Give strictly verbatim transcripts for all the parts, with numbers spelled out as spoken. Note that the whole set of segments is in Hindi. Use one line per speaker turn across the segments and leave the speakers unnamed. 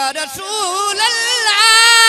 या रसूल अल्लाह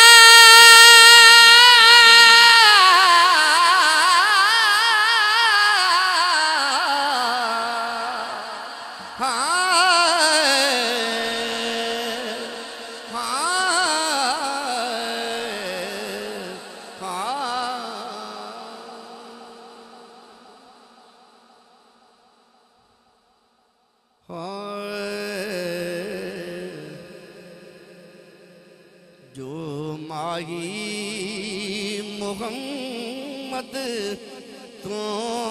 मोहम्मद तो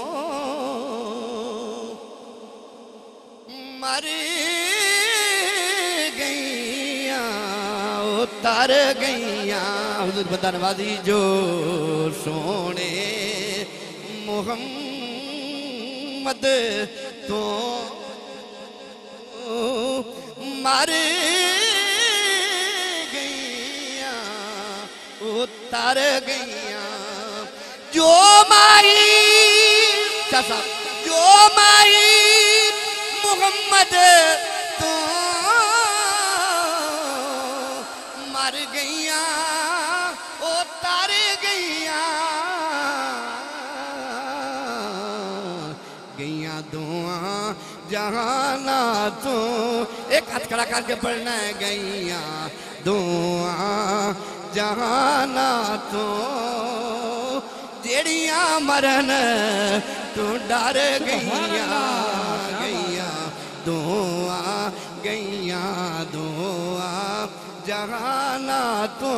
मर गईया उतर गईया हुजूर बंदा नवाजी जो सोने मोहम्मद तो मर गईया उतर गईया जो माई चाचा जो माई मोहम्मद तो मर गईया उतर गईया गईया दुआ जहाना तो एक हाथ खड़ा करके पढ़ना है गईया दुआ जहाना तो जेड़िया मरन तू डर गईया गईया दुआ गईया दुआ जहाना तो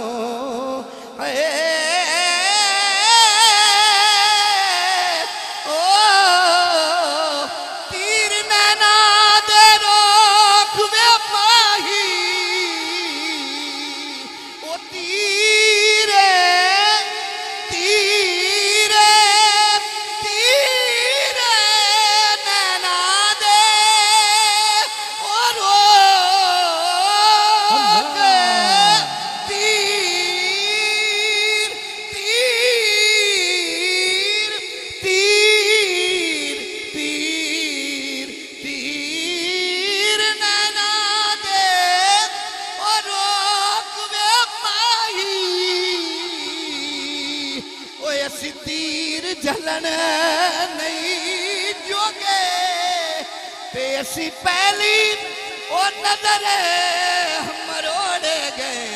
जलन नहीं जोगे पेशी पहली और नजर मरोड़ गए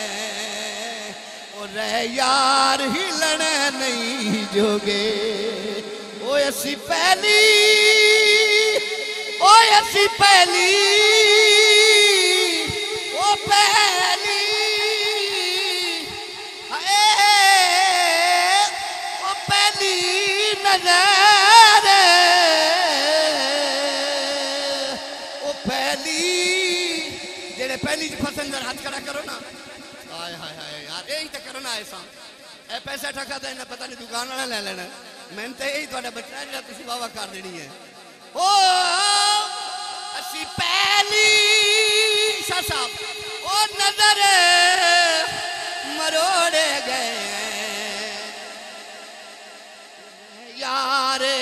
और यार हिलन नहीं जोगे ओ ऐसी पहली ओ ऐसी पहली ओ पहली नजर ओ पहली जेड़े पहली पसंद हाथ खड़ा करो ना हाय हाय हाय यार यही तो करो ना ऐसा ए पैसा ठका तो इन्हें पता नहीं दुकान वाला ले लेना मैंने तो यही थोड़ा बचना है जो तुसी वावा कर देनी है ओ असी पहली शाह साहब ओ नजर मरोड़े गए यारे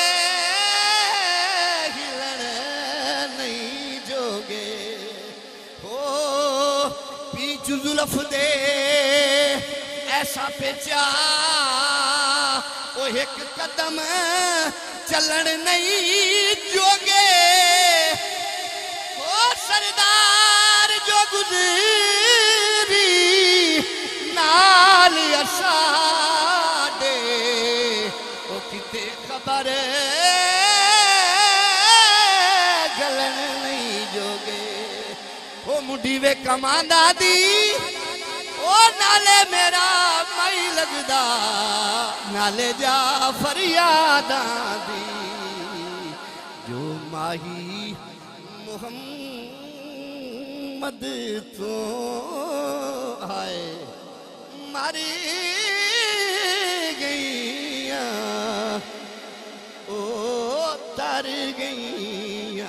हिलन नहीं जोगे हो पीछू जुल्फ दे ऐसा पेचा ओ एक कदम चलन नहीं जोगे हो सरदार जो गुजरी नाल असा खबर गलन नहीं जोगे ओ मुंडी वे कमांदा दी ओ नाले मेरा मई लगदा नाले जा फरियादा दी जो माही मोहम्मद तो आए मारी गईया तर गईया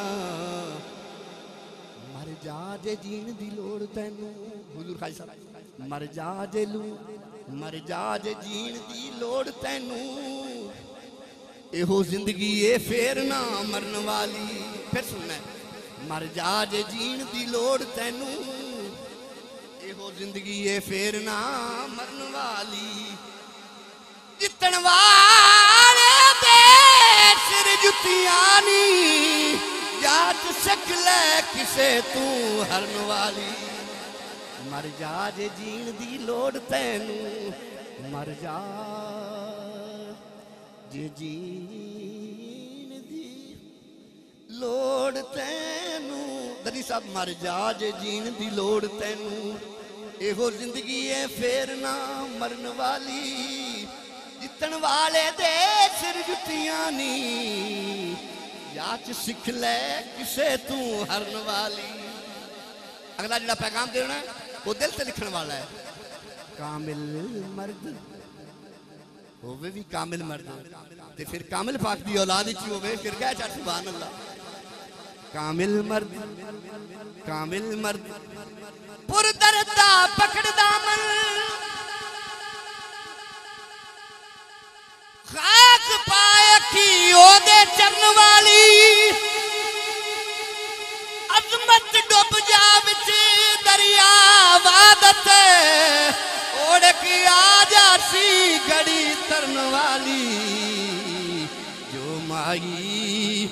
मर जा जे जीन दी लोड़ तैनू हुजूर खाई साहब मर जा जे लू मर जा जे जीन दी लोड़ तैनू एहो जिंदगी ए फेर ना मरन वाली फिर सुनना मर जा जे जीण दी लोड़ तैनू एहो जिंदगी है फेर ना मरन वाली जितन वाले दे सिर जुतियां नी जात सक ले किसे तू हरन वाली मर जा जे जीण दी लोड़ तैनू मर जा जे जीण दी लोड़ तैनू दरी साहब मर जा जे जीण दी लोड़ तैनू एहो जिंदगी है फेर ना मरन वाली जितन वाले दे सिर जुतियां नी याच सिख ले किसे तू हरन वाली अगला जिहड़ा पैगाम देना वो दिल से लिखने वाला है कामिल मर्द होवे भी कामिल मर्द ते फिर कामिल पाक दी औलाद च होवे फिर कह चा सुभान अल्लाह कामिल मर्द कामिल मर्द पुर दर्दा पकड़ दामन खाक पाए की ओदे चरण वाली अजमत डुब जा विच दरिया वादत ओढ़ की आ जासी घड़ी तरन वाली जो माई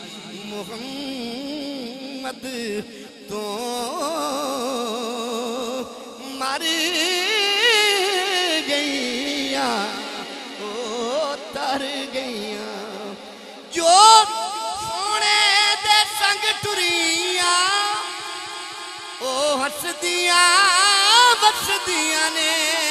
मुहम्मद तो मर गईया ओ तर गईया जो सोने दे संग टुरिया ओ हसदिया बसदिया ने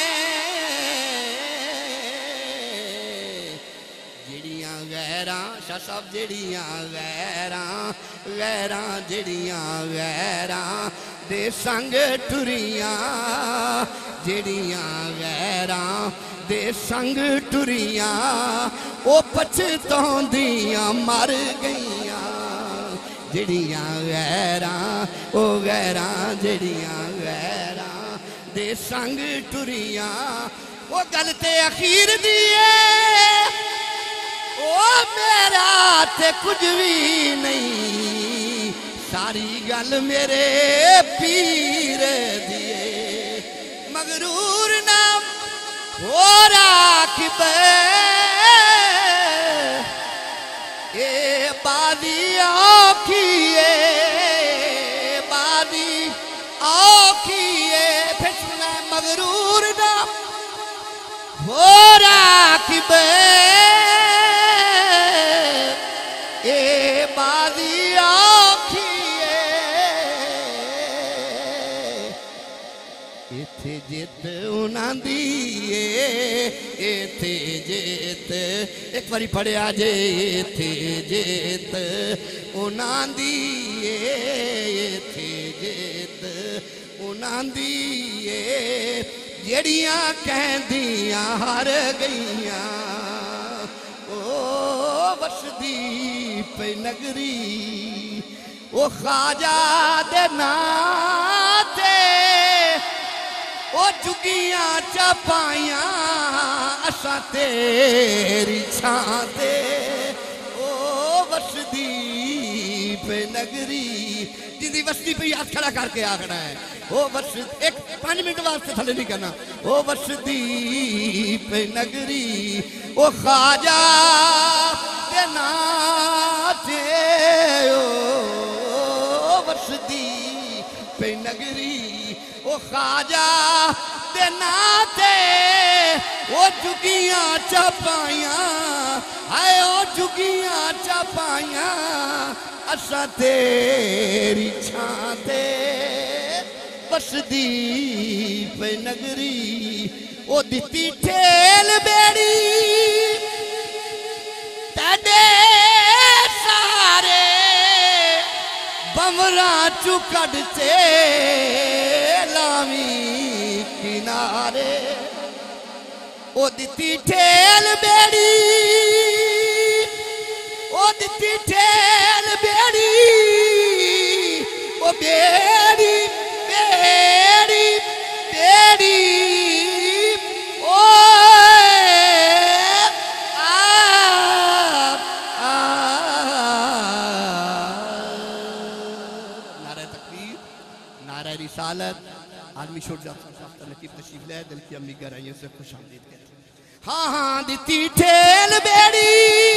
जिड़ियां गैरां शाह साहब जिड़ियां गैरां गैरां जिड़ियां गैरां दे संग टुरियां जिड़ियां गैरां दे संग टुरियां ओ पछताउंदियां मर गईयां जिड़ियां गैरां ओ गैरां जिड़ियां गैरां दे संग टुरियां ओ गल ते अखीर दी ओ मेरा ते कुछ भी नहीं सारी गल मेरे पीर दिए मगरूर ना हो राखिब ए बादी औखिए बादी औखिए फिर सुना मगरूर ना हो राखिब ए बादी औखिए इथे जित उन्हां दी इथे जित एक बारी पढ़िया जे इथे जित उन्हां दी इथे जित उन्हां दी जेड़ियां कहंदियां हार गईयां ओ वसदी पे नगरी ओ ख्वाजा दे नाते ओ जुगियां चपाइया असा तेरी छां ते ओ वसदी पे नगरी जिंदी वसदी पे याद खड़ा करके आखना है ओ वस एक पांच मिनट वास्ते थले नहीं करना ओ वसदी पे नगरी ओ ख्वाजा दे नाते ओ वसदी पे नगरी ओ ख्वाजा दे नाते ओ जुगियां चपाइया हाय ओ जुगियां चपाइया असा तेरी छां ते बसदी पे नगरी ओ दिती ठेल बेड़ी तेरे सारे बमरा चू कढ़ते लावी किनारे ओ दिती ठेल बेड़ी ओ दिती ठेल बेड़ी ओ बेड़ी बेड़ी बेड़ी ओ आ आ रिसालत आदमी छोड़ जाता नकीब तशरीफ ले दिल की अम्मी गहराइयों से खुश आमदीद कहते हाँ हाँ दिती ठेल बेड़ी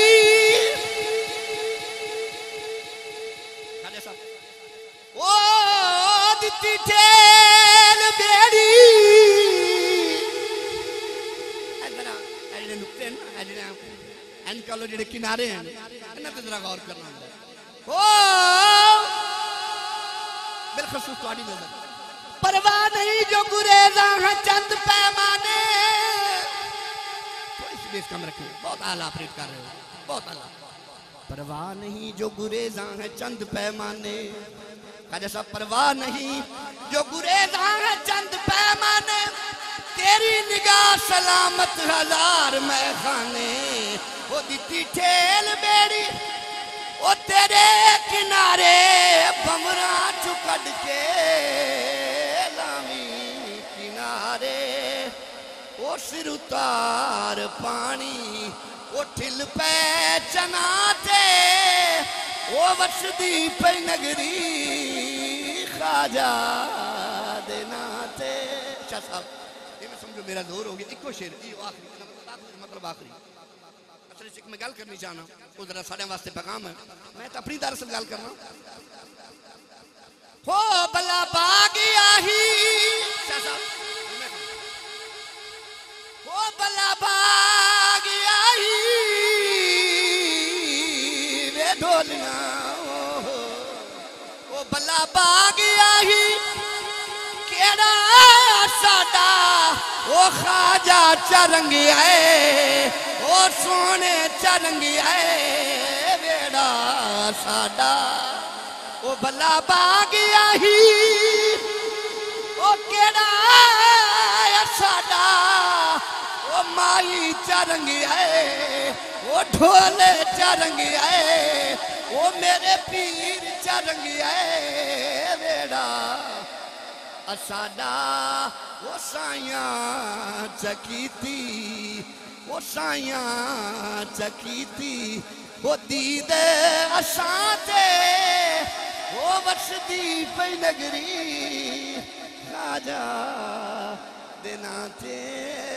ओ दिती ठेल बेड़ी नुकते एनकालो जेडे किनारे हैं इन्हां ते जरा गौर करना ओ बिलखसूस तुहाडी नजर परवाह नहीं जो गुरेज़ा है चंद पैमाने थोड़ी सी बेस कम रखिए बहुत आला ऑपरेट कर रहे हो बहुत आला परवाह नहीं जो गुरेज़ा है चंद पैमाने काजा साहब परवाह नहीं जो गुरेज़ा है चंद पैमाने तेरी निगाह सलामत हजार मैं खाने वो दिती ठेल बेड़ी वो तेरे किनारे बमरा चुकड़ के लामी किनारे वो सिर उतार पानी वो ठिल पे चनाते वो वसदी पे नगरी खाजा देनाते अच्छा साहब समझो मेरा जोर हो गया इको शेर आखिरी मतलब आखिरी असल में मैं गल करनी चाहना वो जरा साढ़े वास्ते पैगाम है मैं तो अपनी दरअसल गल करना हो बला बागी आही हो बला बागी आही वे ढोलिया ओ बला बागी आही केड़ा साडा ओ खाजा चरंगी है ओ सोने चरंगी है बेड़ा साडा ओ भला बागिया ही ओ केड़ा साडा ओ माई चरंगी है ओ ढोले चरंगी है ओ मेरे पीर चरंगी है बेड़ा साडा वो साइया चकीती वो साइया चकीती वो दीदे असाते वो वसदी पे नगरी खाजा देना थे